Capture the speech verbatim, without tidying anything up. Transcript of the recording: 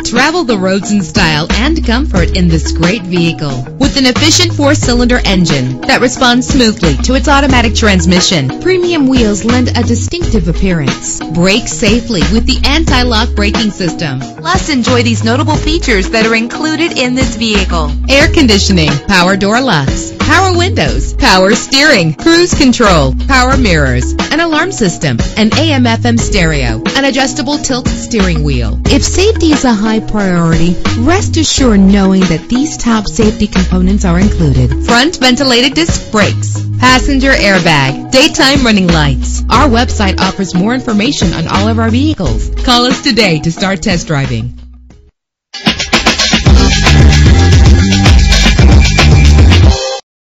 Travel the roads in style and comfort in this great vehicle. With an efficient four-cylinder engine that responds smoothly to its automatic transmission, premium wheels lend a distinctive appearance. Brake safely with the anti-lock braking system. Plus, enjoy these notable features that are included in this vehicle: air conditioning, power door locks, power windows, power steering, cruise control, power mirrors, an alarm system, an A M F M stereo, an adjustable tilt steering wheel. If safety is a high priority, rest assured knowing that these top safety components are included: front ventilated disc brakes, passenger airbag, daytime running lights. Our website offers more information on all of our vehicles. Call us today to start test driving.